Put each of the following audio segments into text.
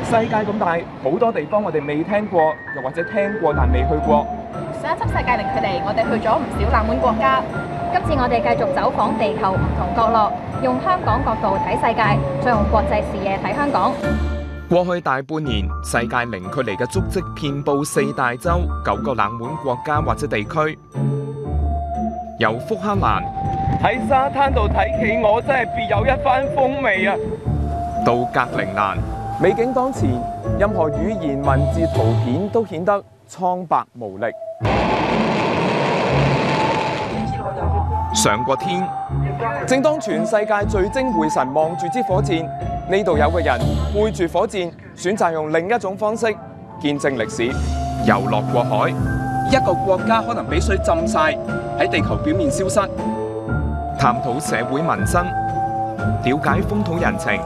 世界咁大，好多地方我哋未聽過，又或者聽過但未去過。 上一輯世界零距離，我哋去咗唔少冷門國家。 今次我哋繼續走訪地球唔同角落，用香港角度睇世界，再用國際視野睇香港。 過去大半年，世界零距離嘅足跡遍佈4大洲、9個冷門國家或者地區。由福克蘭喺沙灘度睇企鵝真係別有一番風味啊！到格陵蘭，美景當前，任何語言、文字、圖片都顯得蒼白無力。上過天，正當全世界聚精會神望住支火箭，呢度有個人背住火箭，選擇用另一種方式見證歷史。又落過海， 一個國家可能俾水浸晒，喺地球表面消失。 探討社會民生，了解風土人情。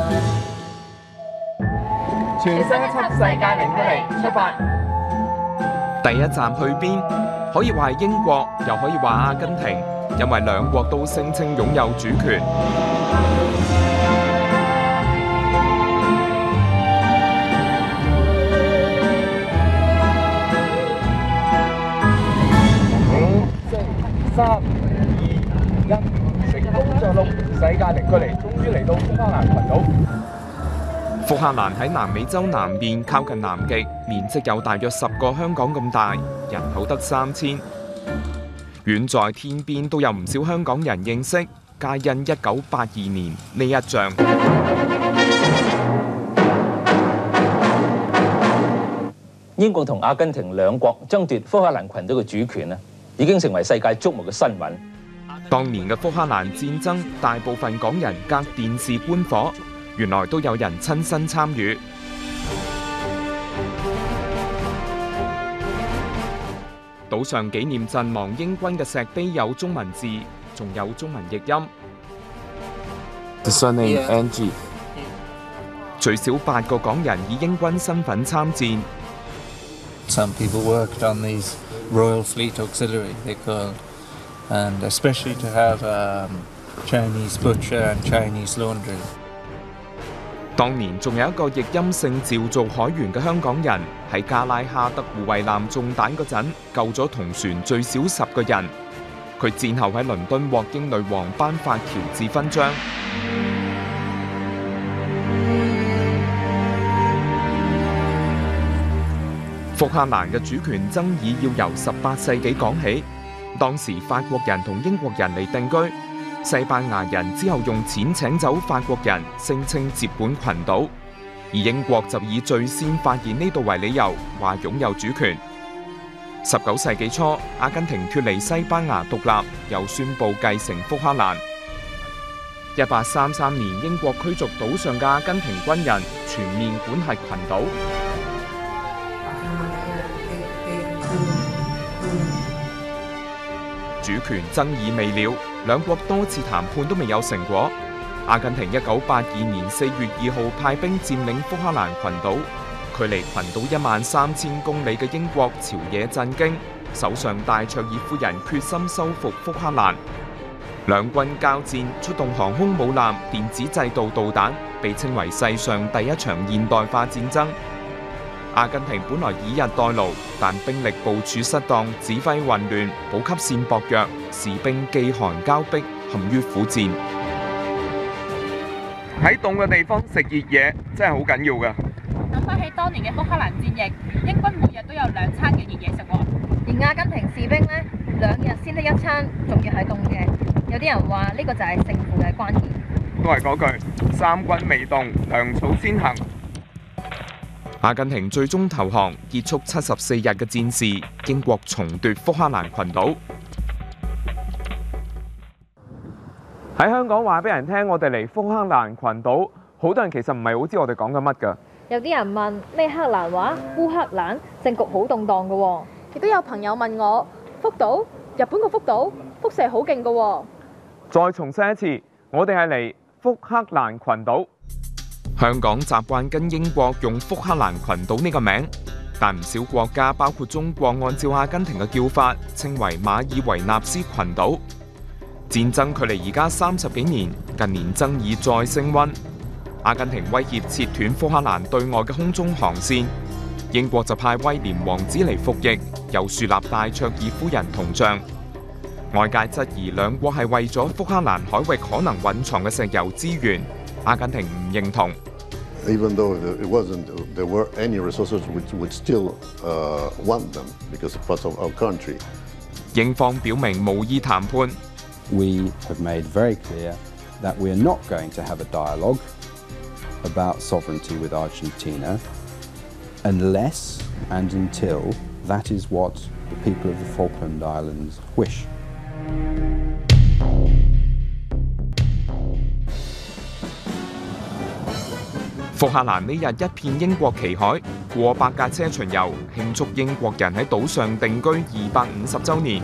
全新一輯世界零距離出發。第一站去邊？可以話係英國，又可以話阿根廷，因為兩國都聲稱擁有主權。5、4、3、2、1，成功着陸，世界零距離終於嚟到福克蘭群島。福克蘭喺南美洲南面，靠近南極，面積有大約10個香港咁大，人口得3000。遠在天邊都有唔少香港人認識，皆因1982年呢一仗。 英國同阿根廷兩國爭奪福克蘭群島嘅主權已經成為世界矚目嘅新聞。 當年嘅福克蘭戰爭，大部分港人隔電視觀火，原來都有人親身參與。島上紀念陣亡英軍嘅石碑有中文字，仲有中文譯音。The surname NG。最少8個港人以英軍身份參戰。 Some people worked on these Royal Fleet Auxiliary, they call, and especially to have Chinese butcher and Chinese laundry. 當年仲有一個譯音姓趙做海員嘅香港人，喺加拉哈德護衛艦中彈嗰陣，救咗同船最少10個人。佢戰後喺倫敦獲英女王頒發喬治勳章。福克蘭嘅主權爭議要由18世紀講起，當時法國人同英國人嚟定居。西班牙人之後用錢請走法國人，聲稱接管群島，而英國就以最先發現呢度為理由，話擁有主權。19世紀初，阿根廷脫離西班牙獨立，又宣布繼承福克蘭。1833年，英國驅逐島上嘅阿根廷軍人，全面管轄群島。主權爭議未了，兩國多次談判都未有成果。阿根廷1982年4月2號派兵佔領福克蘭群島，距離群島13000公里嘅英國朝野震驚，首相戴卓爾夫人決心收復福克蘭。兩軍交戰，出動航空母艦、電子製導導彈，被稱為世上第一場現代化戰爭。阿根廷本來以逸待勞，但兵力部署失當，指揮混亂，補給線薄弱，士兵飢寒交迫，陷於苦戰。喺凍嘅地方食熱嘢真係好緊要㗎。 諗翻起當年嘅福克蘭戰役，英軍每日都有2餐嘅熱嘢食喎。 而阿根廷士兵呢，2日先得1餐，仲要係凍嘅。有啲人話呢個就係勝負嘅關鍵。 都係嗰句，三軍未動，糧草先行。阿根廷最終投降，結束74日嘅戰事，英國重奪福克蘭群島。喺香港話俾人聽，我哋嚟福克蘭群島，好多人其實唔係好知我哋講緊乜㗎。 有啲人問咩克蘭話？烏克蘭政局好動盪㗎喎。 亦都有朋友問我，福島，日本個福島，輻射好勁㗎喎。 再重申一次，我哋係嚟福克蘭群島。香港習慣跟英國用福克蘭群島呢個名，但唔少國家包括中國按照阿根廷嘅叫法，稱為馬爾維納斯群島。戰爭距離而家30幾年，近年爭議再升溫。 阿根廷威脅切斷福克蘭對外嘅空中航線，英國就派威廉王子嚟服役，又樹立戴卓爾夫人銅像。外界質疑兩國係為咗福克蘭海域可能蘊藏嘅石油資源，阿根廷唔認同。 Even though there were any resources, we would still want them because it's part of our country. 英方表明無意談判。 We have made very clear that we are not going to have a dialogue about sovereignty with Argentina unless and until that is what the people of the Falkland Islands wish. 福克蘭呢日一片英國旗海，過百架車巡遊，慶祝英國人喺島上定居250週年。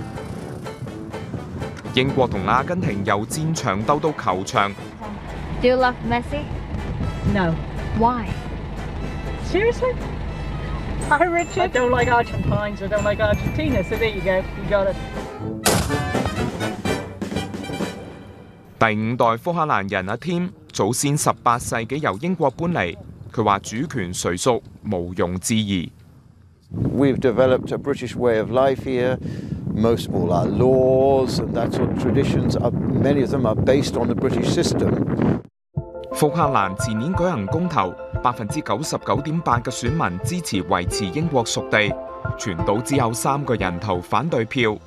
英國同阿根廷由戰場鬥到球場。 Do you love Messi? No. Why? Seriously? Hi, Richard. I don't like Argentines. I don't like Argentina. So there you go. You got it. 第5代福克蘭人阿添，祖先18世紀由英國搬嚟，佢話主權誰屬毋庸置疑。 We've developed a British way of life here. Most of all our laws and that sort of traditions, many of them are based on the British system. 福克蘭前年舉行公投，99.8%嘅選民支持維持英國屬地，全島只有3個人投反對票。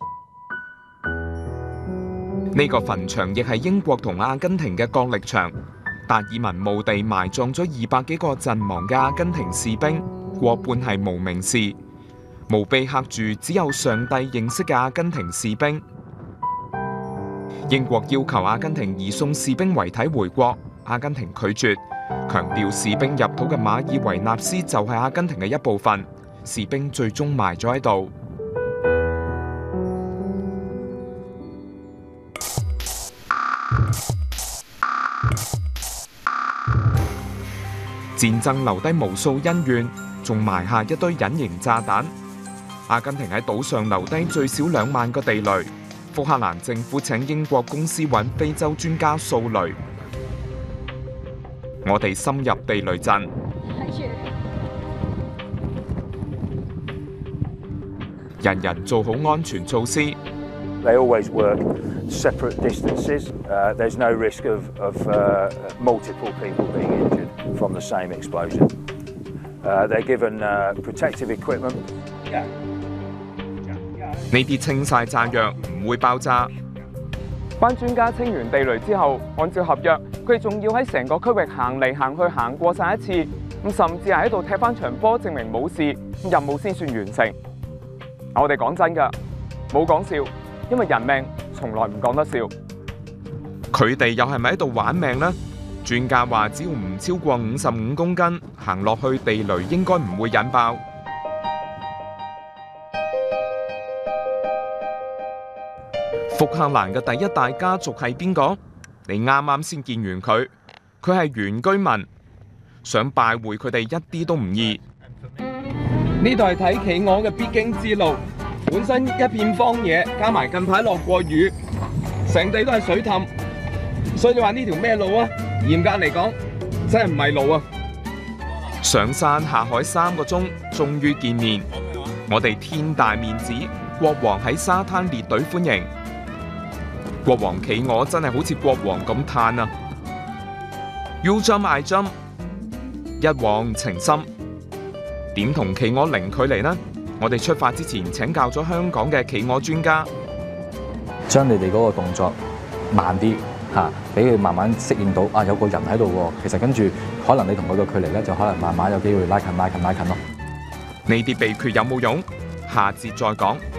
呢個墳場亦係英國同阿根廷嘅角力場。達爾文墓地埋葬咗200幾個陣亡嘅阿根廷士兵，過半係無名氏。墓碑刻住只有上帝認識嘅阿根廷士兵。英國要求阿根廷移送士兵遺體回國，阿根廷拒絕，強調士兵入土嘅馬爾維納斯就係阿根廷嘅一部分，士兵最終埋咗喺度。戰爭留低無數恩怨，仲埋下一堆隱形炸彈。阿根廷喺島上留低最少2萬個地雷，福克蘭政府請英國公司揾非洲專家掃雷。我哋深入地雷陣，人人做好安全措施。 They always work separate distances. There's no risk of multiple people being injured from the same explosion. They're given protective equipment. 呢啲清晒炸藥唔會爆炸。班專家清完地雷之後，按照合約，佢哋仲要喺成個區域行嚟行去，行過晒一次，咁甚至係喺度踢翻場波，證明冇事，任務先算完成。我哋講真㗎，冇講笑，因為人命從來唔講得笑。佢哋又係咪喺度玩命呢？專家話，只要唔超過55公斤，行落去地雷應該唔會引爆。福克蘭嘅第一大家族係邊個？你啱啱先見完佢，佢係原居民，想拜會佢哋一啲都唔易。 呢度係睇企鵝嘅必經之路，本身一片荒野，加埋近排落過雨，成地都係水氹，所以你話呢條咩路啊？嚴格嚟講，真係唔係路啊！ 上山下海3個鐘，終於見面。我哋天大面子，國王喺沙灘列隊歡迎。國王企鵝真係好似國王咁嘆啊 ！You jump, I jump， 一往情深。點同企鵝零距離呢？我哋出發之前請教咗香港嘅企鵝專家， 將你哋嗰個動作慢啲嚇，俾佢慢慢適應到啊，有個人喺度喎。其實跟住可能你同佢嘅距離咧，就可能慢慢有機會拉近咯。 呢啲秘訣有冇用？下節再講。